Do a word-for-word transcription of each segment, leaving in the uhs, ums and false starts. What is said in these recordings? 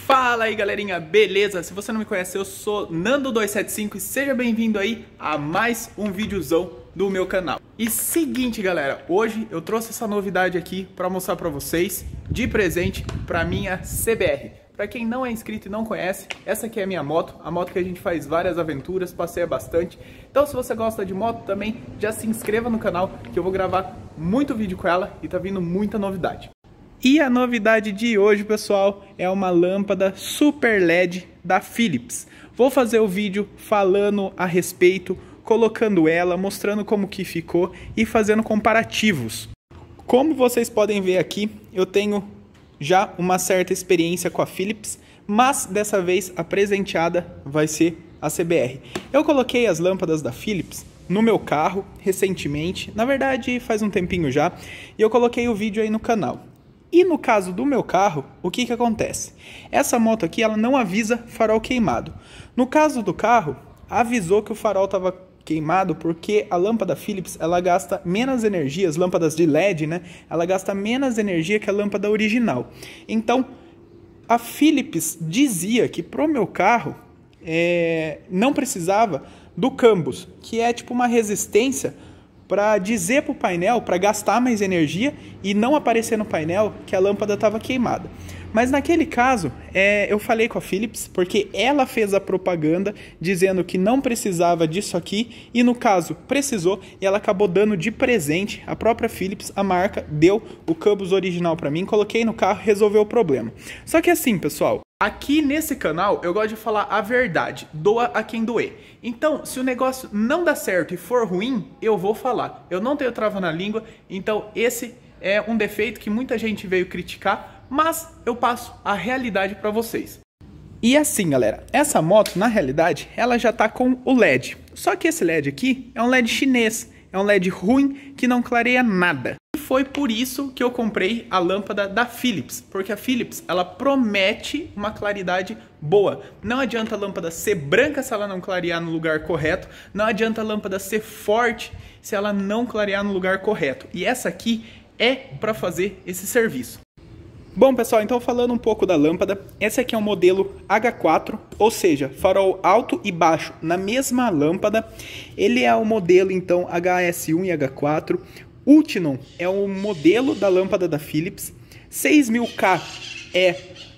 Fala aí galerinha, beleza? Se você não me conhece, eu sou Nando dois sete cinco e seja bem-vindo aí a mais um videozão do meu canal. E seguinte galera, hoje eu trouxe essa novidade aqui para mostrar para vocês de presente para minha C B R. Para quem não é inscrito e não conhece, essa aqui é a minha moto, a moto que a gente faz várias aventuras, passeia bastante. Então se você gosta de moto também, já se inscreva no canal que eu vou gravar muito vídeo com ela e tá vindo muita novidade. E a novidade de hoje, pessoal, é uma lâmpada Super L E D da Philips. Vou fazer o vídeo falando a respeito, colocando ela, mostrando como que ficou e fazendo comparativos. Como vocês podem ver aqui, eu tenho já uma certa experiência com a Philips, mas dessa vez a presenteada vai ser a C B R. Eu coloquei as lâmpadas da Philips no meu carro recentemente, na verdade faz um tempinho já, e eu coloquei o vídeo aí no canal. E no caso do meu carro, o que que acontece? Essa moto aqui, ela não avisa farol queimado. No caso do carro, avisou que o farol estava queimado porque a lâmpada Philips, ela gasta menos energia, as lâmpadas de L E D, né? Ela gasta menos energia que a lâmpada original. Então, a Philips dizia que pro meu carro é, não precisava do Cambus, que é tipo uma resistência para dizer para o painel, para gastar mais energia e não aparecer no painel que a lâmpada estava queimada. Mas naquele caso, é, eu falei com a Philips, porque ela fez a propaganda dizendo que não precisava disso aqui, e no caso precisou, e ela acabou dando de presente, a própria Philips, a marca, deu o Cambus original para mim, coloquei no carro, resolveu o problema. Só que assim, pessoal, aqui nesse canal eu gosto de falar a verdade, doa a quem doer. Então, se o negócio não dá certo e for ruim, eu vou falar. Eu não tenho trava na língua, então esse é um defeito que muita gente veio criticar, mas eu passo a realidade para vocês. E assim, galera, essa moto, na realidade, ela já tá com o L E D. Só que esse L E D aqui é um L E D chinês, é um L E D ruim que não clareia nada. E foi por isso que eu comprei a lâmpada da Philips, porque a Philips, ela promete uma claridade boa. Não adianta a lâmpada ser branca se ela não clarear no lugar correto, não adianta a lâmpada ser forte se ela não clarear no lugar correto. E essa aqui é para fazer esse serviço. Bom, pessoal, então falando um pouco da lâmpada, esse aqui é um modelo H quatro, ou seja, farol alto e baixo na mesma lâmpada. Ele é o modelo, então, H S um e H quatro. Ultinon é o modelo da lâmpada da Philips. seis mil K é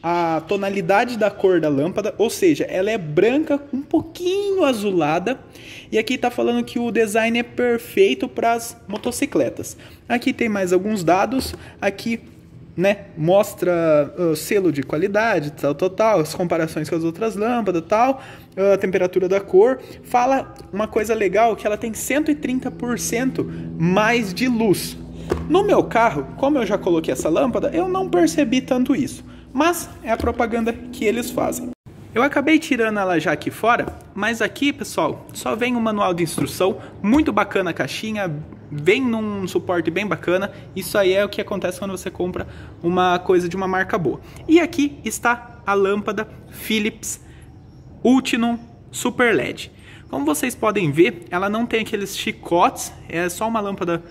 a tonalidade da cor da lâmpada, ou seja, ela é branca, um pouquinho azulada. E aqui está falando que o design é perfeito para as motocicletas. Aqui tem mais alguns dados, aqui, né, mostra o uh, selo de qualidade, tal, tal, tal, as comparações com as outras lâmpadas, tal, a temperatura da cor. Fala uma coisa legal, que ela tem cento e trinta por cento mais de luz. No meu carro, como eu já coloquei essa lâmpada, eu não percebi tanto isso, mas é a propaganda que eles fazem. Eu acabei tirando ela já aqui fora, mas aqui, pessoal, só vem um manual de instrução, muito bacana a caixinha, vem num suporte bem bacana. Isso aí é o que acontece quando você compra uma coisa de uma marca boa. E aqui está a lâmpada Philips Ultinon Super L E D. Como vocês podem ver, ela não tem aqueles chicotes, é só uma lâmpada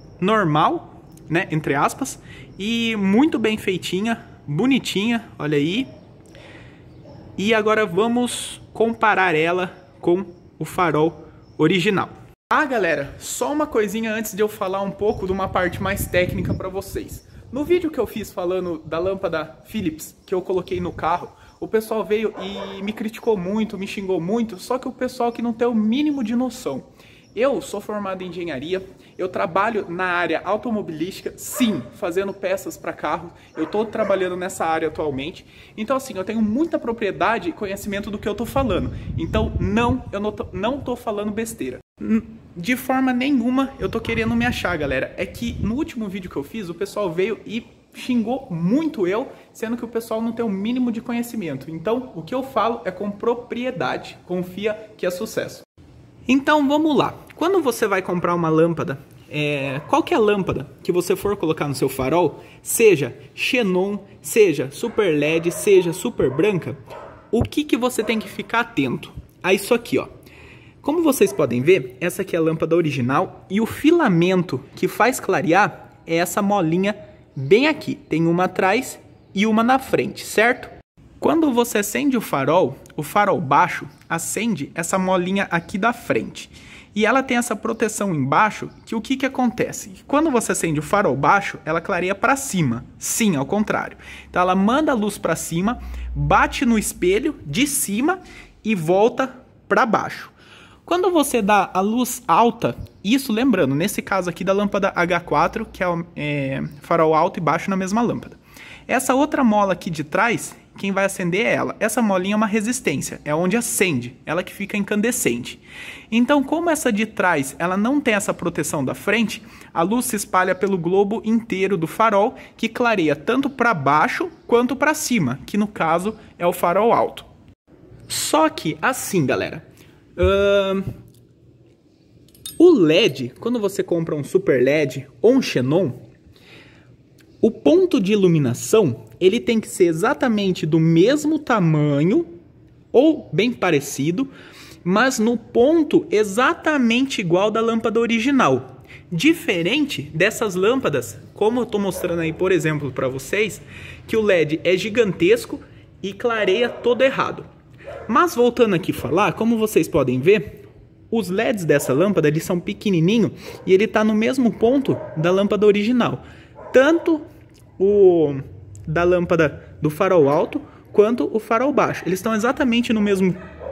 normal, né, entre aspas, e muito bem feitinha, bonitinha, olha aí. E agora vamos comparar ela com o farol original. Ah, galera, só uma coisinha antes de eu falar um pouco de uma parte mais técnica para vocês. No vídeo que eu fiz falando da lâmpada Philips que eu coloquei no carro, o pessoal veio e me criticou muito, me xingou muito, só que o pessoal que não tem o mínimo de noção. Eu sou formado em engenharia, eu trabalho na área automobilística, sim, fazendo peças para carro, eu estou trabalhando nessa área atualmente, então assim, eu tenho muita propriedade e conhecimento do que eu estou falando, então não, eu não tô, não tô falando besteira. De forma nenhuma eu tô querendo me achar, galera, é que no último vídeo que eu fiz, o pessoal veio e xingou muito eu, sendo que o pessoal não tem o mínimo de conhecimento, então o que eu falo é com propriedade, confia que é sucesso. Então vamos lá, quando você vai comprar uma lâmpada, é, qualquer lâmpada que você for colocar no seu farol, seja xenon, seja super L E D, seja super branca, o que, que você tem que ficar atento? A isso aqui, ó. Como vocês podem ver, essa aqui é a lâmpada original e o filamento que faz clarear é essa molinha bem aqui. Tem uma atrás e uma na frente, certo? Quando você acende o farol, o farol baixo acende essa molinha aqui da frente. E ela tem essa proteção embaixo, que o que, que acontece? Quando você acende o farol baixo, ela clareia para cima. Sim, ao contrário. Então ela manda a luz para cima, bate no espelho de cima e volta para baixo. Quando você dá a luz alta, isso lembrando, nesse caso aqui da lâmpada H quatro, que é, é farol alto e baixo na mesma lâmpada. Essa outra mola aqui de trás, quem vai acender é ela. Essa molinha é uma resistência, é onde acende, ela que fica incandescente. Então, como essa de trás ela não tem essa proteção da frente, a luz se espalha pelo globo inteiro do farol, que clareia tanto para baixo quanto para cima, que no caso é o farol alto. Só que assim, galera, uh, o L E D, quando você compra um Super L E D ou um Xenon, o ponto de iluminação, ele tem que ser exatamente do mesmo tamanho, ou bem parecido, mas no ponto exatamente igual da lâmpada original. Diferente dessas lâmpadas, como eu estou mostrando aí, por exemplo, para vocês, que o L E D é gigantesco e clareia todo errado. Mas voltando aqui a falar, como vocês podem ver, os L E Ds dessa lâmpada, eles são pequenininho e ele está no mesmo ponto da lâmpada original. Tanto o da lâmpada do farol alto quanto o farol baixo. Eles estão exatamente no mesmo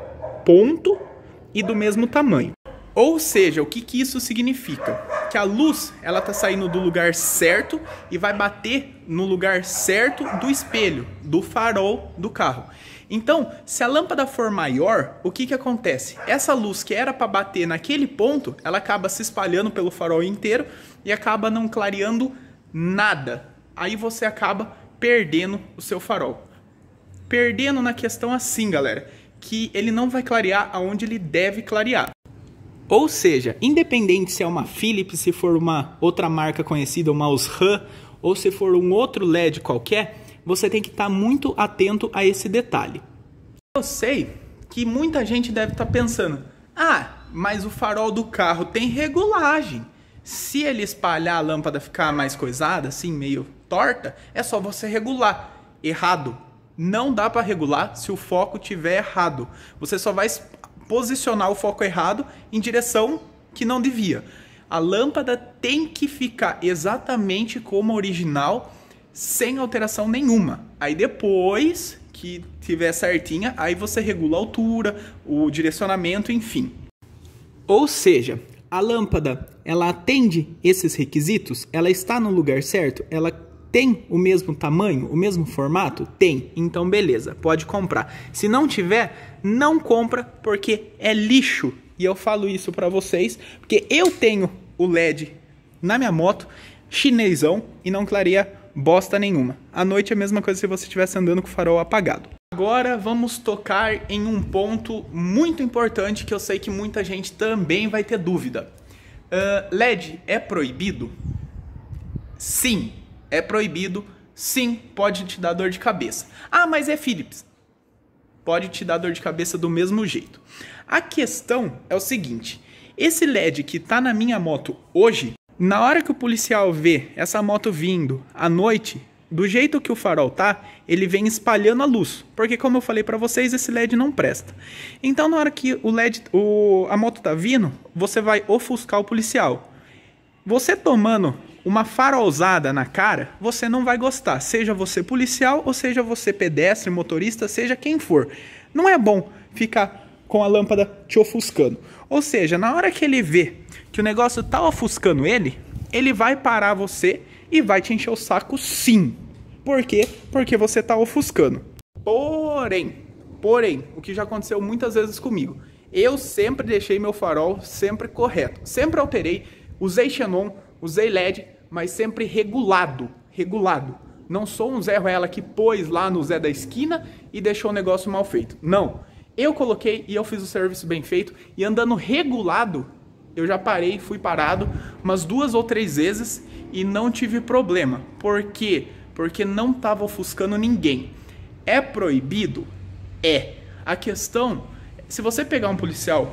ponto e do mesmo tamanho. Ou seja, o que, que isso significa? Que a luz ela está saindo do lugar certo e vai bater no lugar certo do espelho, do farol do carro. Então, se a lâmpada for maior, o que, que acontece? Essa luz que era para bater naquele ponto, ela acaba se espalhando pelo farol inteiro e acaba não clareando nada. Aí você acaba perdendo o seu farol. Perdendo na questão assim, galera, que ele não vai clarear aonde ele deve clarear. Ou seja, independente se é uma Philips, se for uma outra marca conhecida, uma Osram, ou se for um outro L E D qualquer, você tem que estar muito atento a esse detalhe. Eu sei que muita gente deve estar pensando, ah, mas o farol do carro tem regulagem. Se ele espalhar a lâmpada ficar mais coisada, assim, meio torta, é só você regular. Errado. Não dá para regular se o foco estiver errado. Você só vai posicionar o foco errado em direção que não devia. A lâmpada tem que ficar exatamente como a original, sem alteração nenhuma. Aí depois que tiver certinha, aí você regula a altura, o direcionamento, enfim. Ou seja, a lâmpada, ela atende esses requisitos? Ela está no lugar certo? Ela tem o mesmo tamanho, o mesmo formato? Tem. Então, beleza, pode comprar. Se não tiver, não compra, porque é lixo. E eu falo isso pra vocês, porque eu tenho o L E D na minha moto, chinesão, e não clareia bosta nenhuma. À noite é a mesma coisa se você estivesse andando com o farol apagado. Agora vamos tocar em um ponto muito importante que eu sei que muita gente também vai ter dúvida. Uh, L E D é proibido? Sim, é proibido. Sim, pode te dar dor de cabeça. Ah, mas é Philips. Pode te dar dor de cabeça do mesmo jeito. A questão é o seguinte, esse L E D que está na minha moto hoje, na hora que o policial vê essa moto vindo à noite, do jeito que o farol tá, ele vem espalhando a luz. Porque como eu falei pra vocês, esse L E D não presta. Então na hora que o L E D, o, a moto tá vindo, você vai ofuscar o policial. Você tomando uma farolzada na cara, você não vai gostar. Seja você policial ou seja você pedestre, motorista, seja quem for. Não é bom ficar com a lâmpada te ofuscando. Ou seja, na hora que ele vê que o negócio tá ofuscando ele, ele vai parar você e vai te encher o saco sim. Por quê? Porque você tá ofuscando. Porém, porém, o que já aconteceu muitas vezes comigo, eu sempre deixei meu farol sempre correto. Sempre alterei, usei Xenon, usei L E D, mas sempre regulado, regulado. Não sou um Zé Ruela que pôs lá no Zé da esquina e deixou o negócio mal feito. Não, eu coloquei e eu fiz o serviço bem feito e andando regulado, eu já parei, fui parado umas duas ou três vezes e não tive problema. Por quê? Porque não estava ofuscando ninguém. É proibido? É. A questão, se você pegar um policial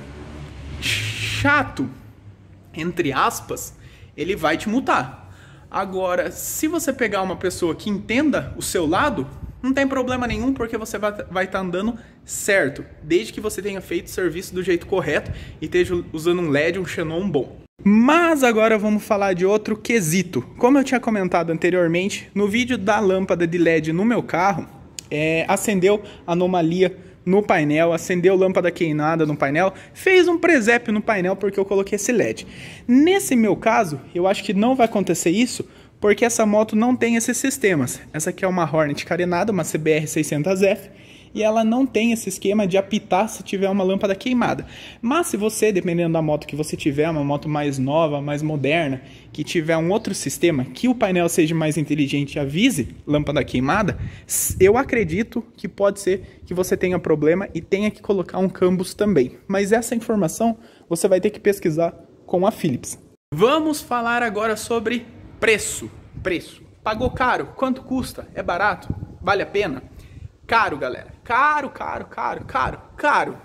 chato, entre aspas, ele vai te multar. Agora, se você pegar uma pessoa que entenda o seu lado, não tem problema nenhum, porque você vai estar andando certo, desde que você tenha feito o serviço do jeito correto e esteja usando um L E D, um Xenon bom. Mas agora vamos falar de outro quesito. Como eu tinha comentado anteriormente, no vídeo da lâmpada de L E D no meu carro, é, acendeu anomalia no painel, acendeu lâmpada queimada no painel, fez um presépio no painel porque eu coloquei esse L E D. Nesse meu caso, eu acho que não vai acontecer isso, porque essa moto não tem esses sistemas. Essa aqui é uma Hornet carenada, uma C B R seiscentos F, e ela não tem esse esquema de apitar se tiver uma lâmpada queimada. Mas se você, dependendo da moto que você tiver, uma moto mais nova, mais moderna, que tiver um outro sistema, que o painel seja mais inteligente e avise lâmpada queimada, eu acredito que pode ser que você tenha problema e tenha que colocar um Cambus também. Mas essa informação você vai ter que pesquisar com a Philips. Vamos falar agora sobre preço. Preço. Pagou caro? Quanto custa? É barato? Vale a pena? Caro, galera. Caro, caro, caro, caro, caro.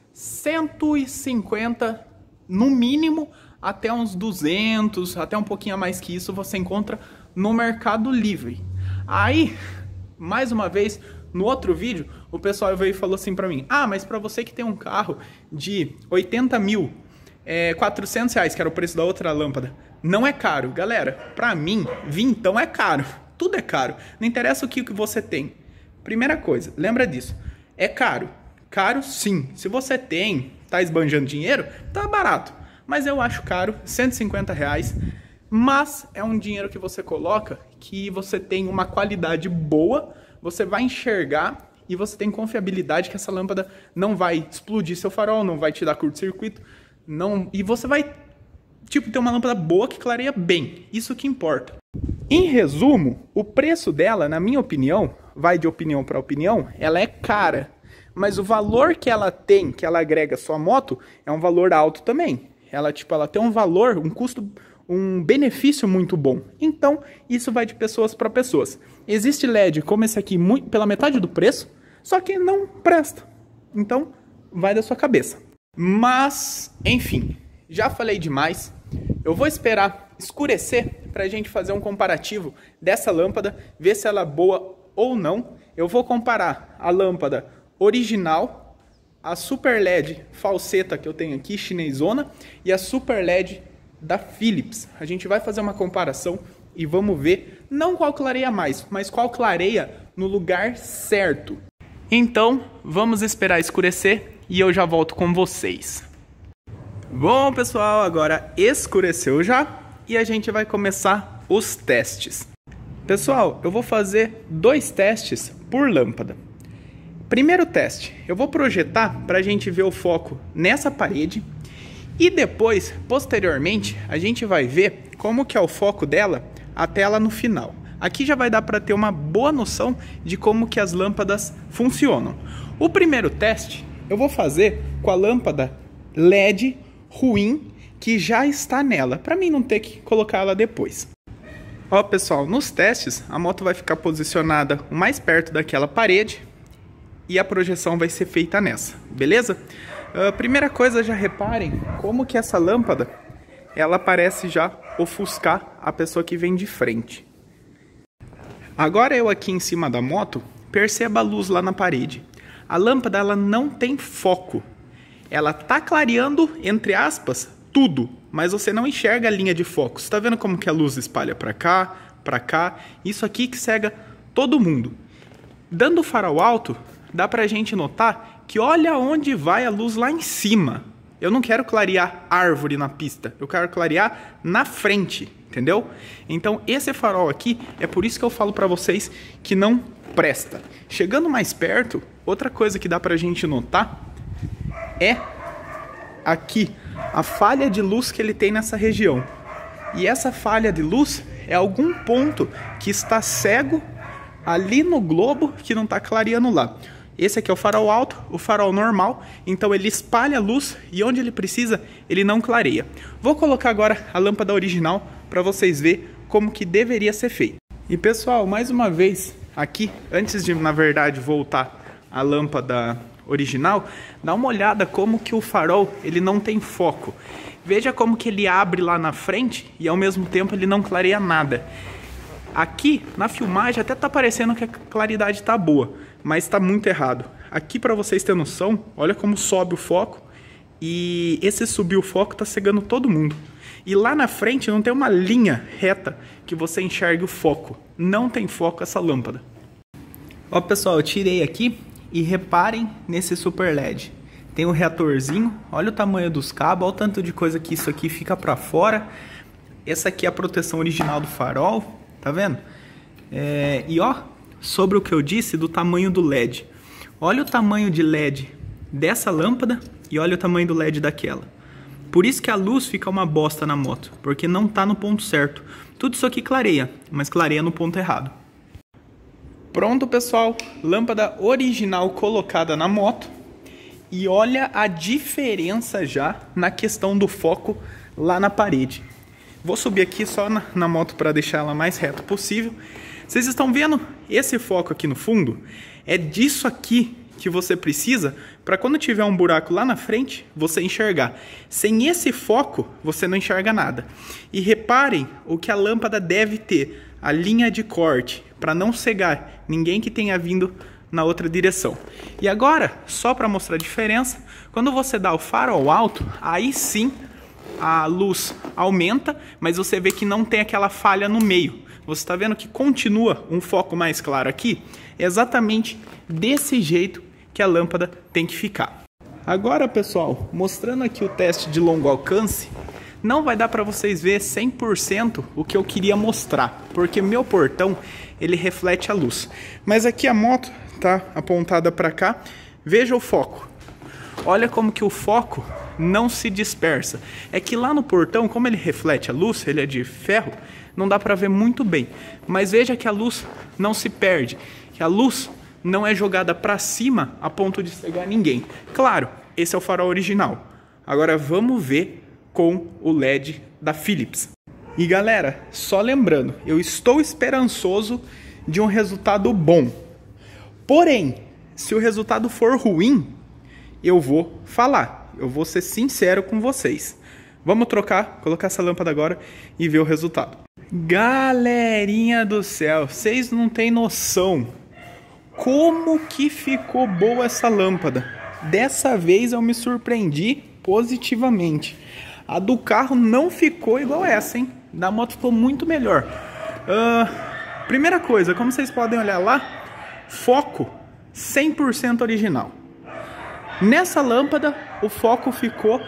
cento e cinquenta no mínimo, até uns duzentos, até um pouquinho a mais que isso você encontra no Mercado Livre. Aí, mais uma vez, no outro vídeo, o pessoal veio e falou assim pra mim: ah, mas pra você que tem um carro de oitenta mil, é, quatrocentos reais, que era o preço da outra lâmpada, não é caro. Galera, pra mim, vintão é caro. Tudo é caro. Não interessa o que você tem. Primeira coisa, lembra disso. É caro. Caro sim. Se você tem, tá esbanjando dinheiro, tá barato. Mas eu acho caro, cento e cinquenta reais. Mas é um dinheiro que você coloca que você tem uma qualidade boa, você vai enxergar e você tem confiabilidade que essa lâmpada não vai explodir seu farol, não vai te dar curto-circuito, não, e você vai, tipo, ter uma lâmpada boa que clareia bem. Isso que importa. Em resumo, o preço dela, na minha opinião, vai de opinião para opinião, ela é cara. Mas o valor que ela tem, que ela agrega à sua moto, é um valor alto também. Ela, tipo, ela tem um valor, um custo, um benefício muito bom. Então, isso vai de pessoas para pessoas. Existe L E D como esse aqui, muito, pela metade do preço, só que não presta. Então, vai da sua cabeça. Mas, enfim, já falei demais. Eu vou esperar escurecer para a gente fazer um comparativo dessa lâmpada, ver se ela é boa ou não. Eu vou comparar a lâmpada original, a Super L E D falseta que eu tenho aqui, chinesona, e a Super L E D da Philips. A gente vai fazer uma comparação e vamos ver, não qual clareia mais, mas qual clareia no lugar certo. Então, vamos esperar escurecer e eu já volto com vocês. Bom, pessoal, agora escureceu já e a gente vai começar os testes. Pessoal, eu vou fazer dois testes por lâmpada. Primeiro teste, eu vou projetar para a gente ver o foco nessa parede e depois, posteriormente, a gente vai ver como que é o foco dela até ela no final. Aqui já vai dar para ter uma boa noção de como que as lâmpadas funcionam. O primeiro teste eu vou fazer com a lâmpada L E D ruim que já está nela, para mim não ter que colocar ela depois. Ó, pessoal, nos testes a moto vai ficar posicionada o mais perto daquela parede e a projeção vai ser feita nessa, beleza? Uh, primeira coisa, já reparem como que essa lâmpada ela parece já ofuscar a pessoa que vem de frente. Agora eu aqui em cima da moto, perceba a luz lá na parede. A lâmpada ela não tem foco. Ela tá clareando, entre aspas, tudo, mas você não enxerga a linha de foco. Você tá vendo como que a luz espalha para cá, para cá? Isso aqui que cega todo mundo. Dando o farol alto, dá pra gente notar que olha onde vai a luz lá em cima. Eu não quero clarear árvore na pista, eu quero clarear na frente, entendeu? Então esse farol aqui, é por isso que eu falo pra vocês que não presta. Chegando mais perto, outra coisa que dá pra gente notar é aqui a falha de luz que ele tem nessa região. E essa falha de luz é algum ponto que está cego ali no globo que não está clareando lá. Esse aqui é o farol alto, o farol normal, então ele espalha a luz e onde ele precisa, ele não clareia. Vou colocar agora a lâmpada original para vocês verem como que deveria ser feito. E pessoal, mais uma vez aqui, antes de na verdade voltar a lâmpada original, dá uma olhada como que o farol ele não tem foco. Veja como que ele abre lá na frente e ao mesmo tempo ele não clareia nada. Aqui, na filmagem, até tá parecendo que a claridade tá boa, mas tá muito errado. Aqui, para vocês terem noção, olha como sobe o foco. E esse subir o foco tá cegando todo mundo. E lá na frente não tem uma linha reta que você enxergue o foco. Não tem foco essa lâmpada. Ó pessoal, eu tirei aqui e reparem nesse super L E D. Tem um reatorzinho, olha o tamanho dos cabos, olha o tanto de coisa que isso aqui fica pra fora. Essa aqui é a proteção original do farol, tá vendo? É, e ó, sobre o que eu disse do tamanho do L E D. Olha o tamanho de L E D dessa lâmpada e olha o tamanho do L E D daquela. Por isso que a luz fica uma bosta na moto, porque não tá no ponto certo. Tudo isso aqui clareia, mas clareia no ponto errado. Pronto pessoal, lâmpada original colocada na moto. E olha a diferença já na questão do foco lá na parede. Vou subir aqui só na, na moto para deixar ela mais reta possível. Vocês estão vendo esse foco aqui no fundo? É disso aqui que você precisa para quando tiver um buraco lá na frente, você enxergar. Sem esse foco, você não enxerga nada. E reparem o que a lâmpada deve ter. A linha de corte, para não cegar ninguém que tenha vindo na outra direção. E agora, só para mostrar a diferença, quando você dá o farol alto, aí sim a luz aumenta, mas você vê que não tem aquela falha no meio. Você está vendo que continua um foco mais claro aqui? É exatamente desse jeito que a lâmpada tem que ficar. Agora, pessoal, mostrando aqui o teste de longo alcance, não vai dar para vocês ver cem por cento o que eu queria mostrar, porque meu portão, ele reflete a luz. Mas aqui a moto tá apontada para cá, veja o foco. Olha como que o foco não se dispersa. É que lá no portão, como ele reflete a luz, ele é de ferro, não dá para ver muito bem. Mas veja que a luz não se perde, que a luz não é jogada para cima a ponto de cegar ninguém. Claro, esse é o farol original. Agora vamos ver com o L E D da Philips. E galera, só lembrando, eu estou esperançoso de um resultado bom. Porém, se o resultado for ruim, eu vou falar. Eu vou ser sincero com vocês. Vamos trocar, colocar essa lâmpada agora e ver o resultado. Galerinha do céu, vocês não têm noção como que ficou boa essa lâmpada. Dessa vez eu me surpreendi positivamente. A do carro não ficou igual essa, hein? Da moto ficou muito melhor. Uh, primeira coisa, como vocês podem olhar lá, foco cem por cento original. Nessa lâmpada, o foco ficou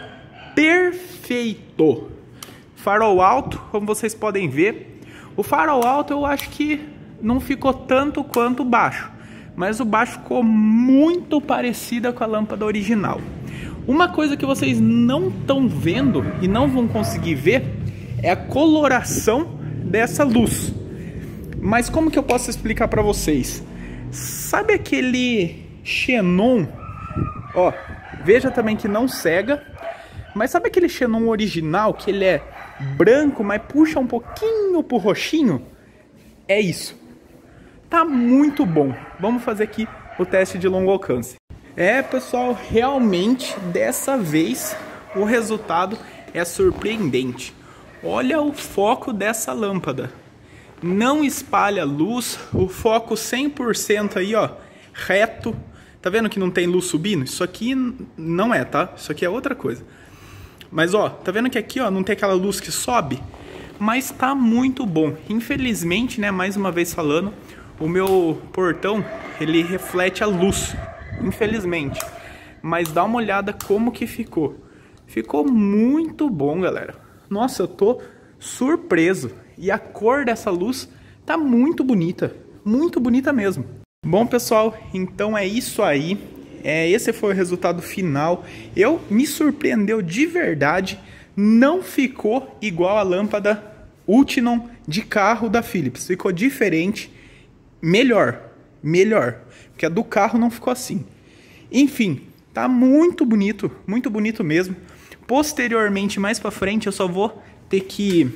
perfeito. Farol alto, como vocês podem ver. O farol alto eu acho que não ficou tanto quanto o baixo. Mas o baixo ficou muito parecida com a lâmpada original. Uma coisa que vocês não estão vendo e não vão conseguir ver é a coloração dessa luz. Mas como que eu posso explicar para vocês? Sabe aquele xenon? Ó, veja também que não cega. Mas sabe aquele xenon original que ele é branco, mas puxa um pouquinho pro roxinho? É isso. Tá muito bom. Vamos fazer aqui o teste de longo alcance. É, pessoal, realmente dessa vez o resultado é surpreendente. Olha o foco dessa lâmpada. Não espalha luz, o foco cem por cento aí, ó, reto. Tá vendo que não tem luz subindo? Isso aqui não é, tá? Isso aqui é outra coisa. Mas, ó, tá vendo que aqui, ó, não tem aquela luz que sobe? Mas tá muito bom. Infelizmente, né, mais uma vez falando, o meu portão, ele reflete a luz. Infelizmente, mas dá uma olhada como que ficou. Ficou muito bom, galera. Nossa, eu tô surpreso. E a cor dessa luz tá muito bonita. Muito bonita mesmo. Bom, pessoal, então é isso aí. É, esse foi o resultado final. Eu me surpreendeu de verdade. Não ficou igual a lâmpada Ultinon de carro da Philips. Ficou diferente. Melhor. Melhor. Porque a do carro não ficou assim. Enfim, tá muito bonito, muito bonito mesmo. Posteriormente, mais pra frente, eu só vou ter que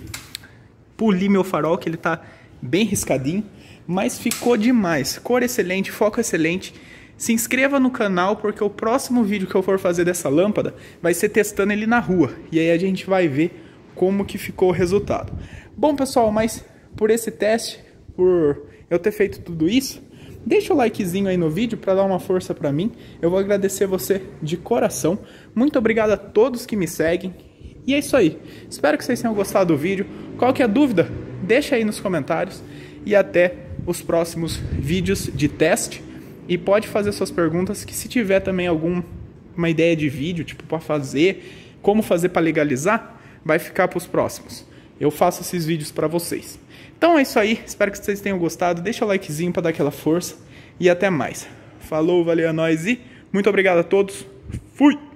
polir meu farol, que ele tá bem riscadinho. Mas ficou demais. Cor excelente, foco excelente. Se inscreva no canal, porque o próximo vídeo que eu for fazer dessa lâmpada vai ser testando ele na rua. E aí a gente vai ver como que ficou o resultado. Bom, pessoal, mas por esse teste, por eu ter feito tudo isso, deixa o likezinho aí no vídeo para dar uma força para mim. Eu vou agradecer você de coração. Muito obrigado a todos que me seguem. E é isso aí. Espero que vocês tenham gostado do vídeo. Qualquer dúvida, deixa aí nos comentários. E até os próximos vídeos de teste. E pode fazer suas perguntas, que se tiver também alguma ideia de vídeo, tipo para fazer, como fazer para legalizar, vai ficar para os próximos. Eu faço esses vídeos para vocês. Então é isso aí. Espero que vocês tenham gostado. Deixa o likezinho para dar aquela força. E até mais. Falou, valeu, é nóis e muito obrigado a todos. Fui!